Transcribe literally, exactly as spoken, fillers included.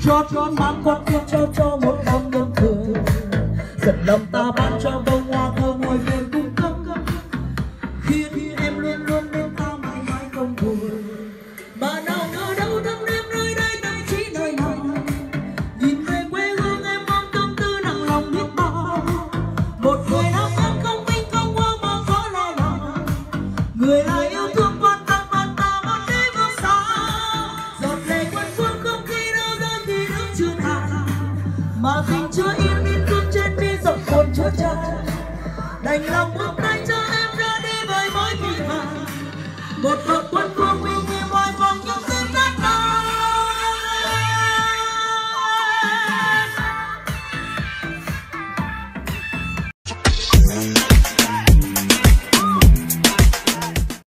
cho cho mang con tim cho cho một năm đơn thường dần lòng ta ban cho bông hoa thơ ngồi về cung cấp khiến em luôn luôn bên ta mãi mãi không buồn mà nào ngờ đâu thăm đêm nơi đây tâm trí nơi nào nhìn về quê hương em mang tâm tư nặng lòng biết bao một người nam em không vinh không hoa mà có lo lắng người ai yêu thương quan tâm bạn ta mang đi vương xa giọt lệ quên cuốn không khi đâu rơi khi nước chưa tàn mà tình chưa yên in thương trên mi giọt buồn chưa tràn đành lòng buông tay cho em ra đi với mối kỳ vàng một bậc quân vương uy nghi ngoài vòng những tiếng đất đai.